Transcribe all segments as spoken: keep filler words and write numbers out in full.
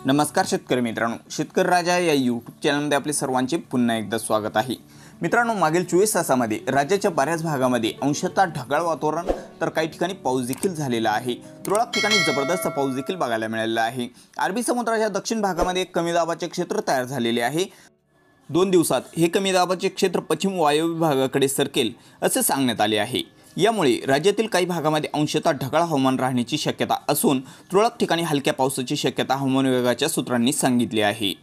नमस्कार शेतकरी मित्रांनो, शेतकरी राजा या यूट्यूब चॅनलमध्ये आपले सर्वांचे पुन्हा एकदा स्वागत आहे। मित्रांनो, मागील चोवीस तासामध्ये राज्याच्या बऱ्याच भागामध्ये अंशतः ढगाळ वातावरण तर काही ठिकाणी पाऊस देखील झालेला आहे। तुरळक ठिकाणी जबरदस्त पाऊस देखील बघायला मिळालेला आहे। अरबी समुद्राच्या दक्षिण भागामध्ये कमी दाबाचे क्षेत्र तयार झालेले आहे। दोन दिवसात हे कमी दाबाचे क्षेत्र पश्चिम वायव्य भागाकडे सरकेल असे सांगण्यात आले आहे। यामुळे राज्यातील काही भागामध्ये अंशतः ढगाळ हवामान राहण्याची शक्यता असून तुरळक ठिकाणी हलक्या पावसाची शक्यता हवामान विभागाच्या सूत्रांनी सांगितली आहे।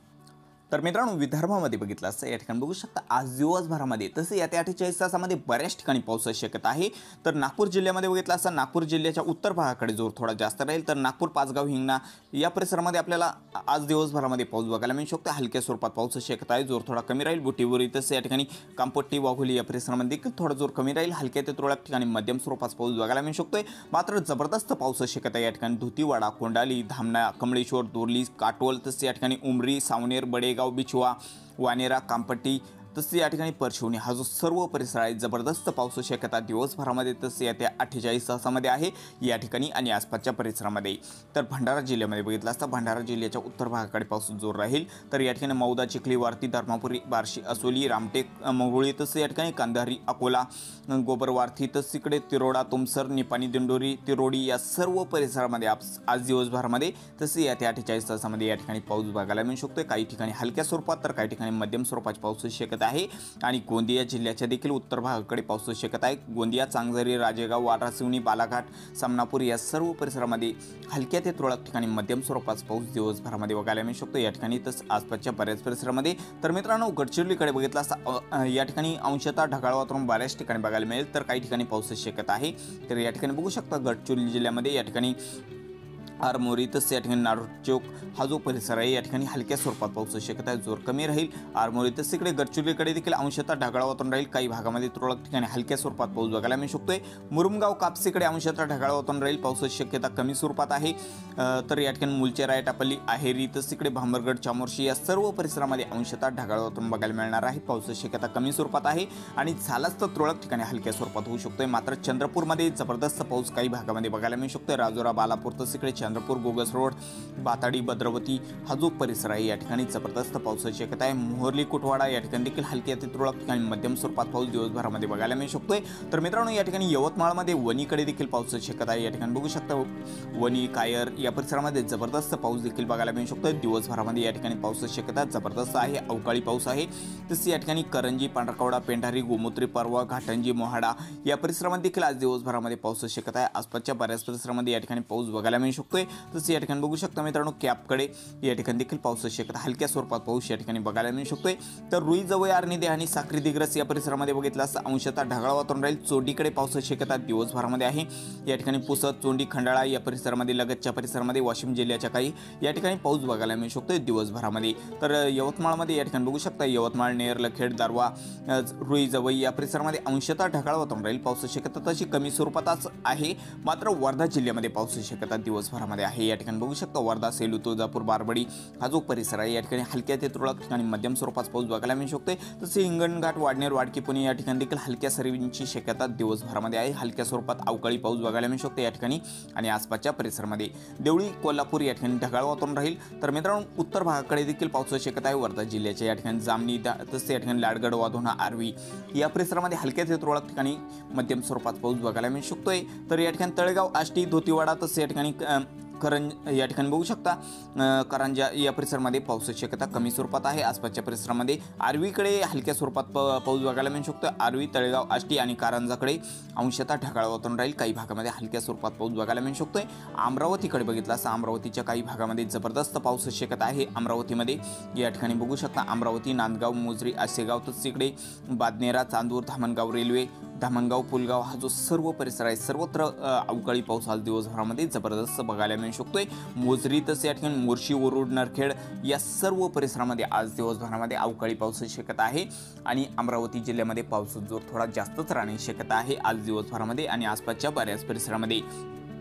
तर मित्रांनो, विदर्भामध्ये बघितलं असतं या ठिकाणी बघू शकता आज दिवसभरामध्ये तसे या अठ्ठेचाळीस तासामध्ये बऱ्याच ठिकाणी पावसाची शक्यता आहे। तर नागपूर जिल्ह्यामध्ये बघितलं असतं नागपूर जिल्ह्याच्या उत्तर भागाकडे जोर थोडा जास्त राहील। तर नागपूर, पाचगाव, हिंगणा या परिसरामध्ये आपल्याला आज दिवसभरामध्ये पाऊस बघायला मिळू शकतो। हलक्या स्वरूपात पावसाची शक्यता आहे, जोर थोडा कमी राहील। बुटीबोरी तसे या ठिकाणी कांपोटी, वाघोली या परिसरामध्ये देखील थोडा जोर कमी राहील। हलक्या ते तुरळक ठिकाणी मध्यम स्वरूपात पाऊस बघायला मिळू शकतोय। मात्र जबरदस्त पावसाची शक्यता या ठिकाणी धुतीवाडा, कोंडाली, धामणा, कमळेश्वर, दोर्ली, काटोल तसे या ठिकाणी उमरी, सावनेर, बडेगाव, बिछवा, वानेरा, कांपट्टी तसे या ठिकाणी परशिवनी हा जो सर्व परिसर आहे जबरदस्त पावसाची शक्यता दिवसभरामध्ये तसे त्या अठ्ठेचाळीस तासामध्ये आहे या ठिकाणी आणि आसपासच्या परिसरामध्ये। तर भंडारा जिल्ह्यामध्ये बघितलं असता भंडारा जिल्ह्याच्या उत्तर भागाकडे पाऊस जोर राहील। तर या ठिकाणी मौदा, चिखली, वारती, धर्मापुरी, बार्शी, असोली, रामटेक, मंगरुळी तसे या ठिकाणी कंधारी, अकोला, गोबरवार्थी तसे इकडे तिरोडा, तुमसर, निपाणी, दिंडोरी, तिरोडी या सर्व परिसरामध्ये आज दिवसभरामध्ये तसे या त्या अठ्ठेचाळीस तासामध्ये या ठिकाणी पाऊस बघायला मिळू शकतोय। काही ठिकाणी हलक्या स्वरूपात तर काही ठिकाणी मध्यम स्वरूपाची पावसाची शक्यता आहे। आणि गोंदिया जिल्ह्याच्या देखील उत्तर भागाकडे पावसाची शक्यता आहे। गोंदिया, चांगझरी, राजेगाव, वारासिवनी, बालाघाट, सामनापूर या सर्व परिसरामध्ये हलक्या ते तुरळक ठिकाणी मध्यम स्वरूपाचा पाऊस दिवसभरामध्ये बघायला मिळू शकतो या ठिकाणी तसं आसपासच्या बऱ्याच परिसरामध्ये। तर मित्रांनो, गडचिरोलीकडे बघितलं असता या ठिकाणी अंशतः ढगाळ वातावरण बऱ्याच ठिकाणी बघायला मिळेल। तर काही ठिकाणी पावसाची शक्यता आहे। तर या ठिकाणी बघू शकता गडचिरोली जिल्ह्यामध्ये या ठिकाणी आरमोरी तसे या ठिकाणी नारोट चौक हा जो परिसर आहे या ठिकाणी हलक्या स्वरूपात पावसाची शक्यता आहे, जोर कमी राहील। आरमोरी तसे इकडे गडचिरोलीकडे देखील अंशतः ढगाळ वातावरण राहील। काही भागामध्ये तुरळक ठिकाणी हलक्या स्वरूपात पाऊस बघायला मिळू शकतोय। मुरुमगाव, कापसीकडे अंशतः ढगाळ वातावरण राहील, पावसाची शक्यता कमी स्वरूपात आहे। तर या ठिकाणी मुलचेरा, एटापल्ली, आहेरी तसे इकडे भांबरगड, चामोर्शी या सर्व परिसरामध्ये अंशतः ढगाळ वातावरण बघायला मिळणार आहे, पावसाची शक्यता कमी स्वरूपात आहे आणि झालाच तर तुरळक ठिकाणी हलक्या स्वरूपात होऊ शकतोय। मात्र चंद्रपूरमध्ये जबरदस्त पाऊस काही भागामध्ये बघायला मिळू शकतोय। राजुरा, बालापूर तसे इकडे चंद्रपूर, गोगस रोड, बाताडी, भद्रवती हा जो परिसर आहे या ठिकाणी जबरदस्त पावसाची शक्यता आहे। मोहर्ली, कुटवाडा या ठिकाणी देखील हलक्या ते तुरळक ठिकाणी मध्यम स्वरूपात पाऊस दिवसभरामध्ये बघायला मिळू शकतोय। तर मित्रांनो, या ठिकाणी यवतमाळमध्ये वणीकडे देखील पावसाची शक्यता आहे। या ठिकाणी बघू शकता वणी, कायर या परिसरामध्ये जबरदस्त पाऊस देखील बघायला मिळू शकतोय। दिवसभरामध्ये या ठिकाणी पावसाची शक्यता जबरदस्त आहे, अवकाळी पाऊस आहे। तसे या ठिकाणी करंजी, पांढरकवडा, पेंढारी, गोमूत्री, परवा, घाटंजी, मोहाडा या परिसरामध्ये देखील आज दिवसभरामध्ये पावसाची शक्यता आहे। आसपासच्या बऱ्याच परिसरामध्ये या ठिकाणी पाऊस बघायला मिळू शकतोय। तसे या ठिकाणी बघू शकता मित्रांनो, कॅपकडे या ठिकाणी देखील पावसाची शक्यता हलक्या स्वरूपात पाऊस या ठिकाणी बघायला मिळू शकतोय। तर रुई, जवळ, आर्निदे आणि साक्री, दिग्रस या परिसरामध्ये बघितलं असता अंशतः ढगाळ वातावरण राहील। चोंडीकडे पावसाची शक्यता दिवसभरामध्ये आहे। या ठिकाणी पुसद, चोंडी, खंडाळा या परिसरामध्ये लगतच्या परिसरामध्ये वाशिम जिल्ह्याच्या काही या ठिकाणी पाऊस बघायला मिळू शकतोय दिवसभरामध्ये। तर यवतमाळमध्ये या ठिकाणी बघू शकता यवतमाळ, नेर, लखेड, दारवा, रुई, जवळ या परिसरामध्ये अंशतः ढगाळ वातावरण राहील, पावसाची शक्यता तशी कमी स्वरूपातच आहे। मात्र वर्धा जिल्ह्यामध्ये पावसाची शक्यता दिवसभरामध्ये आहे। या ठिकाणी बघू शकता वर्धा, सेलू, तुळजापूर, बारबडी हा जो परिसर आहे या ठिकाणी हलक्या ते तुरळक ठिकाणी मध्यम स्वरूपात पाऊस बघायला मिळू शकते। तसे हिंगणघाट, वाडनेर, वाडकी, पुणे या ठिकाणी देखील हलक्या सरींची शक्यता दिवसभरामध्ये आहे। हलक्या स्वरूपात अवकाळी पाऊस बघायला मिळू शकते या ठिकाणी आणि आसपासच्या परिसरामध्ये। देवळी, कोल्हापूर या ठिकाणी ढगाळ वातावरण राहील। तर मित्रांनो, उत्तर भागाकडे देखील पावसाची शक्यता आहे। वर्धा जिल्ह्याच्या या ठिकाणी जामणी तसे या ठिकाणी लाडगड, वाधोणा, आर्वी या परिसरामध्ये हलक्या ते तुरळक ठिकाणी मध्यम स्वरूपात पाऊस बघायला मिळू शकतोय। तर या ठिकाणी तळेगाव, आष्टी, धोतीवाडा तसे या ठिकाणी करंज या ठिकाणी बघू शकता करंजा या परिसरामध्ये पावसाची शक्यता कमी स्वरूपात आहे। आसपासच्या परिसरामध्ये आर्वीकडे हलक्या स्वरूपात पाऊस बघायला मिळू शकतो। आर्वी, तळेगाव, आष्टी आणि कारंजाकडे अंशतः ढगाळ वातावरण राहील। काही भागामध्ये हलक्या स्वरूपात पाऊस बघायला मिळू शकतोय। अमरावतीकडे बघितलं असता अमरावतीच्या काही भागामध्ये जबरदस्त पावसाची शक्यता आहे। अमरावतीमध्ये या ठिकाणी बघू शकता अमरावती, नांदगाव, मोजरी, आसेगाव तसेच इकडे बादनेरा, चांदूर, धामणगाव, रेल्वे, धामणगाव, पुलगाव हा जो सर्व परिसर आहे सर्वत्र अवकाळी पाऊस आज दिवसभरामध्ये जबरदस्त बघायला मिळू शकतोय। मोजरी तसे या ठिकाणी मोर्शी, वरुड, नरखेड या सर्व परिसरामध्ये आज दिवसभरामध्ये अवकाळी पावसाची शक्यता आहे आणि अमरावती जिल्ह्यामध्ये पावसाचा जोर थोडा जास्तच राहण्याची शक्यता आहे आज दिवसभरामध्ये आणि आसपासच्या बऱ्याच परिसरामध्ये।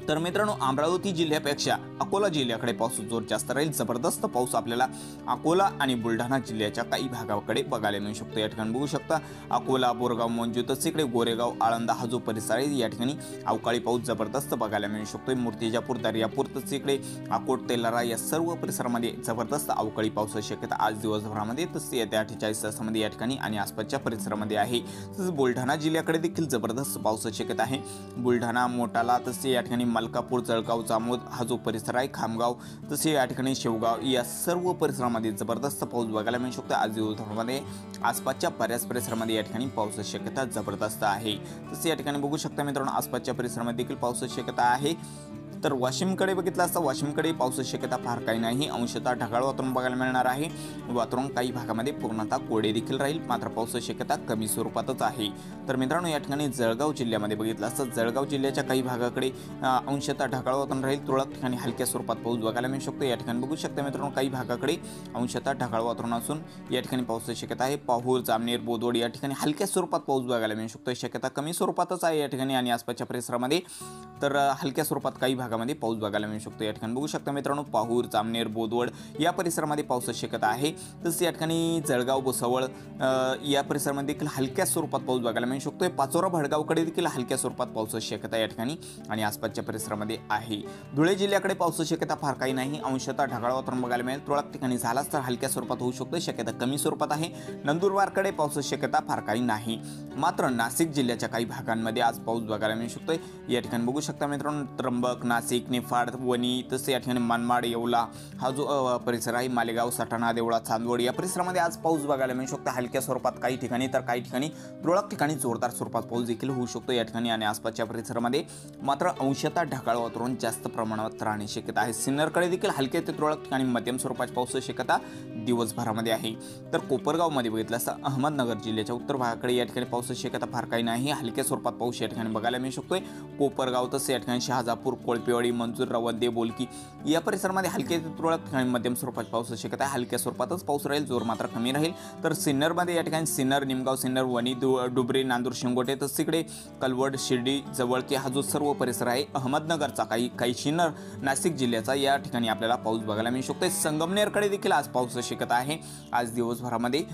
तर मित्रांनो, अमरावती जिल्ह्यापेक्षा अकोला जिल्ह्याकडे पाऊस जोर जास्त राहील। जबरदस्त पाऊस आपल्याला अकोला आणि बुलढाणा जिल्ह्याच्या काही भागाकडे बघायला मिळू शकतो। या ठिकाणी बघू शकता अकोला, बोरगाव, मंजू तसेच इकडे गोरेगाव, आळंदा हा जो परिसर आहे या ठिकाणी अवकाळी पाऊस जबरदस्त बघायला मिळू शकतो। मूर्तिजापूर, दर्यापूर तसेच इकडे अकोट, तेलारा या सर्व परिसरामध्ये जबरदस्त अवकाळी पावसाची शक्यता आज दिवसभरामध्ये तसेच येत्या अठ्ठेचाळीस तासामध्ये या ठिकाणी आणि आसपासच्या परिसरामध्ये आहे। तसेच बुलढाणा जिल्ह्याकडे देखील जबरदस्त पावसाची शक्यता आहे। बुलढाणा, मोटाला तसे या ठिकाणी मलकापूर, जळगाव, जामोद हा जो परिसर आहे, खामगाव तसे या ठिकाणी शेवगाव या सर्व परिसरामध्ये जबरदस्त पाऊस बघायला मिळू शकतो। आज दिवसभरामध्ये आसपासच्या बऱ्याच परिसरामध्ये या ठिकाणी पावसाची शक्यता जबरदस्त आहे। तसे या ठिकाणी बघू शकता मित्रांनो, आसपासच्या परिसरामध्ये देखील पावसाची शक्यता आहे। तर वाशिमकडे बघितलं असता वाशिमकडे पावसाची शक्यता फार काही नाही, अंशतः ढगाळ वातावरण बघायला मिळणार आहे। वातावरण काही भागामध्ये पूर्णतः कोरडे देखील राहील, मात्र पावसाची शक्यता कमी स्वरूपातच आहे। तर मित्रांनो, या ठिकाणी जळगाव जिल्ह्यामध्ये बघितलं असता जळगाव जिल्ह्याच्या काही भागाकडे अंशतः ढगाळ वातावरण राहील, तुरळक ठिकाणी हलक्या स्वरूपात पाऊस बघायला मिळू शकतो। या ठिकाणी बघू शकता मित्रांनो, काही भागाकडे अंशतः ढगाळ वातावरण असून या ठिकाणी पावसाची शक्यता आहे। पाहूर, जामनेर, बोदवड या ठिकाणी हलक्या स्वरूपात पाऊस बघायला मिळू शकतो। शक्यता कमी स्वरूपातच आहे या ठिकाणी आणि आसपासच्या परिसरामध्ये तर हलक्या स्वरूपात काही भागामध्ये पाऊस बघायला मिळू शकतो। या ठिकाणी बघू शकता मित्रांनो, पाहूर, जामनेर, बोदवड या परिसरामध्ये पावसाची शक्यता आहे। तसेच या ठिकाणी जळगाव, भुसावळ या परिसरामध्ये देखील हलक्या स्वरूपात पाऊस बघायला मिळू शकतो। पाचोरा, भडगावकडे देखील हलक्या स्वरूपात पावसाची शक्यता या ठिकाणी आणि आसपासच्या परिसरामध्ये आहे। धुळे जिल्ह्याकडे पावसाची शक्यता फार काही नाही, अंशतः ढगाळ वातावरण बघायला मिळेल, तुरळक ठिकाणी झालाच तर हलक्या स्वरूपात होऊ शकतो, शक्यता कमी स्वरूपात आहे। नंदुरबारकडे पावसाची शक्यता फार काही नाही, मात्र नाशिक जिल्ह्याच्या काही भागांमध्ये आज पाऊस बघायला मिळू शकतो। या ठिकाणी बघू शकता मित्रांनो, त्र्यंबक, नाशिक, निफाड, वणी तसे या ठिकाणी मनमाड, येवला हा जो परिसर आहे, मालेगाव, सटाणा, देवळा, चांदवड या परिसरामध्ये आज पाऊस बघायला मिळू शकतो। हलक्या स्वरूपात काही ठिकाणी तर काही ठिकाणी तुरळक ठिकाणी जोरदार स्वरूपात पाऊस देखील होऊ शकतो या ठिकाणी आणि आसपासच्या परिसरामध्ये, मात्र अंशतः ढगाळ वातावरण जास्त प्रमाणात राहण्याची शक्यता आहे। सिन्नरकडे देखील हलक्या ते तुरळक ठिकाणी मध्यम स्वरूपाची पावसाची शक्यता दिवसभरामध्ये आहे। तर कोपरगावमध्ये बघितलं असता अहमदनगर जिल्ह्याच्या उत्तर भागाकडे या ठिकाणी पावसाची शक्यता फार काही नाही, हलक्या स्वरूपात पाऊस या ठिकाणी बघायला मिळू शकतोय। कोपरगाव तसे या ठिकाणी शहाजापूर, कोळपेवाडी, मंजूर, रवंदे, बोलकी या परिसरामध्ये हलक्या ते तुरळक ठिकाणी मध्यम स्वरूपाची पावसाची शक्यता आहे। हलक्या स्वरूपातच पाऊस राहील, जोर मात्र कमी राहील। तर सिन्नरमध्ये या ठिकाणी सिन्नर, निमगाव, सिन्नर, वणी, डुबरे, नांदूर, शिंगोटे तसेच इकडे कलवड, शिर्डी, जवळके हा जो सर्व परिसर आहे अहमदनगरचा, काही काही सिन्नर, नाशिक जिल्ह्याचा या ठिकाणी आपल्याला पाऊस बघायला मिळू शकतो। संगमनेरकडे देखील आज पावसाची शक्यता आहे। आज दिवसभरामध्ये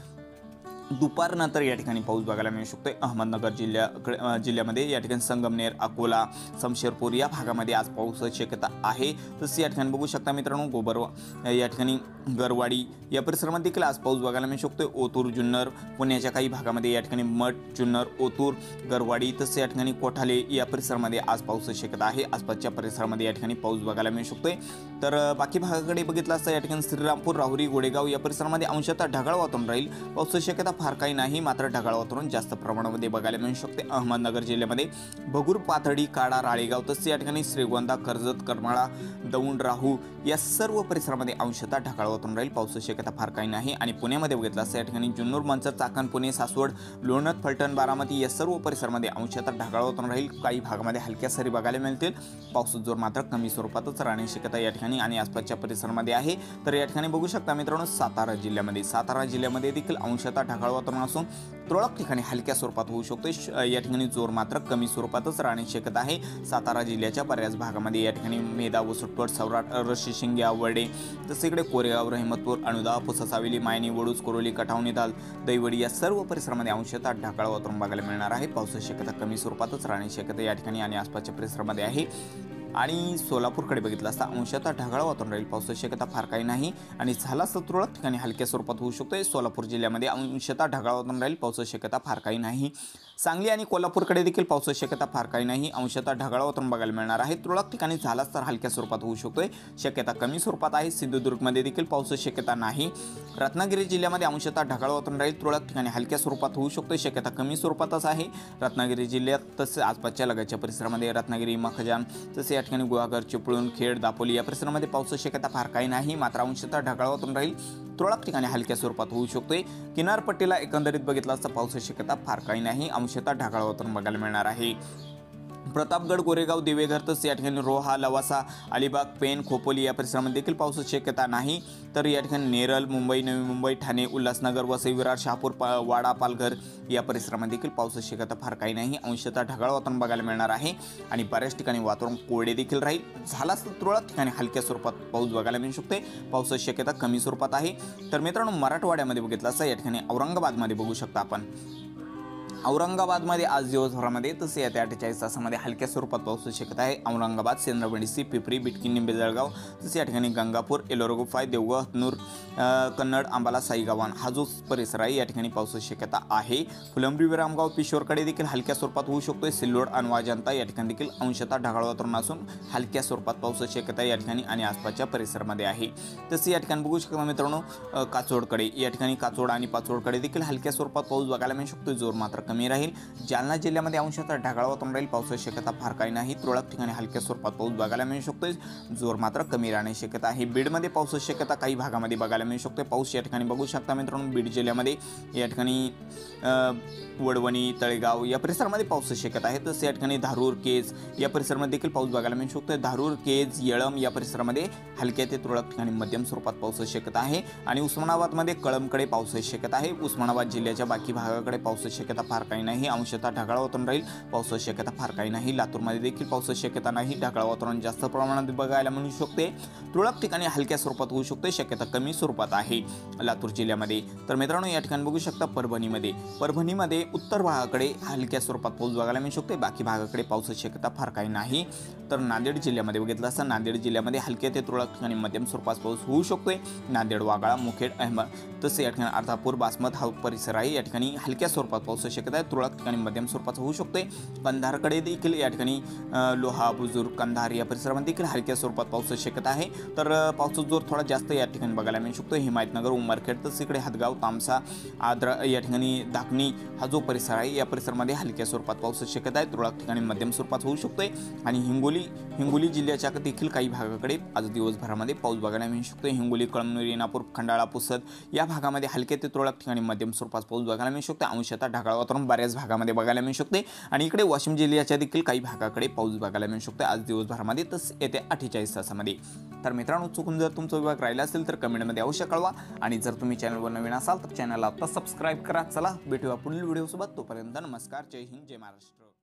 दुपारनंतर या ठिकाणी पाऊस बघायला मिळू शकतो। अहमदनगर जिल्ह्याकडे जिल्ह्यामध्ये या ठिकाणी संगमनेर, अकोला, शमशेरपूर या भागामध्ये आज पावसाची शक्यता आहे। तसेच या ठिकाणी बघू शकता मित्रांनो, गोबर या ठिकाणी गरवाडी या परिसरामध्ये देखील आज पाऊस बघायला मिळू शकतो। ओतूर, जुन्नर, पुण्याच्या काही भागामध्ये या ठिकाणी मठ, जुन्नर, ओतूर, गरवाडी तसेच या ठिकाणी कोठाले या परिसरामध्ये आज पावसाची शक्यता आहे। आसपासच्या परिसरामध्ये या ठिकाणी पाऊस बघायला मिळू शकतोय। तर बाकी भागाकडे बघितलं असता या ठिकाणी श्रीरामपूर, राहुरी, गोडेगाव या परिसरामध्ये अंशतः ढगाळ वातावरण राहील, पावसाची शक्यता फार काही नाही, मात्र ढगाळ वातावरण जास्त प्रमाणामध्ये बघायला मिळू शकते। अहमदनगर जिल्ह्यामध्ये भगूर, पाथर्डी, काडा, राळेगाव तसेच या ठिकाणी श्रीगोंदा, कर्जत, करमाळा, दौंड, राहू या सर्व परिसरामध्ये अंशतः ढगाळ वातावरण राहील, पावसाची शक्यता फार काही नाही। आणि पुण्यामध्ये बघितलं असता या ठिकाणी जुन्नर, मंचर, चाकण, पुणे, सासवड, लोणंद, फलटण, बारामती या सर्व परिसरामध्ये अंशतः ढगाळ वातावरण राहील, काही भागामध्ये हलक्या सरी बघायला मिळतील, पावसाचा जोर मात्र कमी स्वरूपातच राहण्याची शक्यता या ठिकाणी आणि आसपासच्या परिसरामध्ये आहे। तर या ठिकाणी बघू शकता मित्रांनो, सातारा जिल्ह्यामध्ये सातारा जिल्ह्यामध्ये देखील अंशतः ढगाळ वातावरण असून तुरळक ठिकाणी हलक्या स्वरूपात होऊ शकतो, या ठिकाणी जोर मात्र कमी स्वरूपातच राहण्याची शक्यता आहे। सातारा जिल्ह्याच्या बऱ्याच भागामध्ये या ठिकाणी मेधा, वसुटपट, सौराट, रशी, शिंगे, आवडे तसे इकडे कोरेगाव, रहिमतपूर, अनुदा, पुसा, सावेली, मायनी, वडूज, कोरोली, कठावणी, दाल, दैवडी या सर्व परिसरामध्ये अंशतः ढगाळ वातावरण बघायला मिळणार आहे, पावसाची शक्यता कमी स्वरूपातच राहण्याची शक्यता या ठिकाणी आणि आसपासच्या परिसरामध्ये आहे। आणि सोलापूरकडे बघितलं असता अंशतः ढगाळ वातावरण राहील, पावसाची शक्यता फार काही नाही आणि झाला तर तुरळक ठिकाणी हलक्या स्वरूपात होऊ शकतो। सोलापूर जिल्ह्यामध्ये अंशतः ढगाळ वातावरण राहील, पावसाची शक्यता फार काही नाही। सांगली आणि कोल्हापूरकडे देखील पावसाची शक्यता फार काही नाही, अंशतः ढगाळ वातावरण बघायला मिळणार आहे, तुरळक ठिकाणी झालाच तर हलक्या स्वरूपात होऊ शकतोय, शक्यता कमी स्वरूपात आहे। सिंधुदुर्गमध्ये देखील पावसाची शक्यता नाही। रत्नागिरी जिल्ह्यामध्ये अंशतः ढगाळ वातावरण राहील, तुरळक ठिकाणी हलक्या स्वरूपात होऊ शकतोय, शक्यता कमी स्वरूपातच आहे रत्नागिरी जिल्ह्यात। तसेच आसपासच्या लगतच्या परिसरामध्ये रत्नागिरी, मखजान तसे या ठिकाणी गुहागर, चिपळूण, खेड, दापोली या परिसरामध्ये पावसाची शक्यता फार काही नाही, मात्र अंशतः ढगाळ वातावरण राहील, तुरळक ठिकाणी हलक्या स्वरूपात होऊ शकतोय। किनारपट्टीला एकंदरीत बघितलं असता पावसाची शक्यता फार काही नाही, अंशतः ढगाळ वातावरण बघायला मिळणार आहे। प्रतापगड, गोरेगाव, दिवेघर तसेच या ठिकाणी रोहा, लवासा, अलिबाग, पेण, खोपोली या परिसरामध्ये देखील पावसाची शक्यता नाही। तर या ठिकाणी नेरळ, मुंबई, नवी मुंबई, ठाणे, उल्हासनगर, वसई, विरार, शहापूर, पा वाडा, पालघर या परिसरामध्ये देखील पावसाची शक्यता फार काही नाही। अंशतः ढगाळ वातावरण बघायला मिळणार आहे आणि बऱ्याच ठिकाणी वातावरण कोरडे देखील राहील। झालाच तर तुरळक ठिकाणी हलक्या स्वरूपात पाऊस बघायला मिळू शकते। पावसाची शक्यता कमी स्वरूपात आहे। तर मित्रांनो, मराठवाड्यामध्ये बघितलं असं या ठिकाणी औरंगाबादमध्ये बघू शकता आपण। औरंगाबादमध्ये आज दिवसभरामध्ये तसे येत्या अठ्ठेचाळीस तासामध्ये हलक्या स्वरूपात पावसाची शक्यता आहे। औरंगाबाद, सेंद्रबेडसी, पिपरी, बिटकी, निंबे, जळगाव तसे या ठिकाणी गंगापूर, एलोरा, देवगाव, हतनूर, कन्नड, अंबाला, साईगावान हा जो परिसर आहे या ठिकाणी पावसाची शक्यता आहे। फुलंब्री, विरामगाव, पिशोरकडे देखील हलक्या स्वरूपात होऊ शकतो। सिल्लोड, अनवा, जनता या ठिकाणी देखील अंशतः ढगाळ वातावरण असून हलक्या स्वरूपात पावसाची शक्यता या ठिकाणी आणि आसपासच्या परिसरामध्ये आहे। तसे या ठिकाणी बघू शकता मित्रांनो, काचोडकडे या ठिकाणी काचोड आणि पाचोडकडे देखील हलक्या स्वरूपात पाऊस बघायला मिळू शकतो। जोर मात्र कमी राहील। जालना जिल्ह्यामध्ये अंशतः ढगाळ वातावरण राहील। पावसाची शक्यता फार काही नाही। तुरळक ठिकाणी हलक्या स्वरूपात पाऊस बघायला मिळू शकतो। जोर मात्र कमी राहण्याची शक्यता आहे। बीडमध्ये पावसाची शक्यता काही भागामध्ये बघायला मिळू शकते। पाऊस या ठिकाणी बघू शकता मित्रांनो, बीड जिल्ह्यामध्ये या ठिकाणी वडवणी, तळेगाव या परिसरामध्ये पावसाची शक्यता आहे। तसे या ठिकाणी धारूर, केज या परिसरामध्ये देखील पाऊस बघायला मिळू शकतो। धारूर, केज, येळम या परिसरामध्ये हलक्या ते तुरळक ठिकाणी मध्यम स्वरूपात पावसाची शक्यता आहे आणि उस्मानाबादमध्ये कळमकडे पावसाची शक्यता आहे। उस्मानाबाद जिल्ह्याच्या बाकी भागाकडे पावसाची शक्यता फार काही नाही। अंशतः ढगाळ वातावरण राहील। पावसाची शक्यता फार काही नाही। लातूरमध्ये देखील पावसाची शक्यता नाही। ढगाळ वातावरण जास्त प्रमाणात बघायला मिळू शकते। तुरळक ठिकाणी हलक्या स्वरूपात होऊ शकते। शक्यता कमी स्वरूपात आहे लातूर जिल्ह्यामध्ये। तर मित्रांनो, या ठिकाणी बघू शकता परभणीमध्ये परभणीमध्ये उत्तर भागाकडे हलक्या स्वरूपात पाऊस बघायला मिळू शकते। बाकी भागाकडे पावसाची शक्यता फार काही नाही। तर नांदेड जिल्ह्यामध्ये बघितलं असता नांदेड जिल्ह्यामध्ये हलक्या ते तुरळक ठिकाणी मध्यम स्वरूपात पाऊस होऊ शकतोय। नांदेड, वाघाळा, मुखेड, अहमद तसे या ठिकाणी अर्धापूर, बासमत हा परिसर आहे। या ठिकाणी हलक्या स्वरूपात पावसाची शक्यता आहे। तुरळक ठिकाणी मध्यम स्वरूपात होऊ शकते। कंधारकडे देखील या ठिकाणी लोहा, बुजुर्ग, कंधार या परिसरामध्ये देखील हलक्या स्वरूपात पावसाची शक्यता आहे। तर पावसाचा जोर थोडा जास्त या ठिकाणी बघायला मिळू शकतो। हिमायतनगर, उमरखेड तसे इकडे हदगाव, तामसा, आद्रा या ठिकाणी धाकणी हा जो परिसर आहे या परिसरामध्ये हलक्या स्वरूपात पावसाची शक्यता आहे। तुरळक ठिकाणी मध्यम स्वरूपात होऊ शकतोय आणि हिंगोली हिंगोली जिल्ह्याच्या देखील काही भागाकडे आज दिवसभरामध्ये पाऊस बघायला मिळू शकतो। हिंगोली, कळमनुरी, नापूर, खंडाळा, पुसद या भागामध्ये हलके ते तुरळक ठिकाणी मध्यम स्वरूपात पाऊस बघायला मिळू शकतो। अंशतः ढगाळ वातावरण बऱ्याच भागामध्ये बघायला मिळू शकते आणि इकडे वाशिम जिल्ह्याच्या देखील काही भागाकडे पाऊस बघायला मिळू शकतो आज दिवसभरामध्ये तस येत्या अठ्ठेचाळीस तासामध्ये। तर मित्रांनो, चुकून जर तुमचा विभाग राहिला असेल तर कमेंटमध्ये अवश्य कळवा आणि जर तुम्ही चॅनलवर नवीन असाल तर चॅनलला आता सबस्क्राईब करा। चला भेटूया पुढील व्हिडिओसोबत। तोपर्यंत नमस्कार, जय हिंद, जय महाराष्ट्र।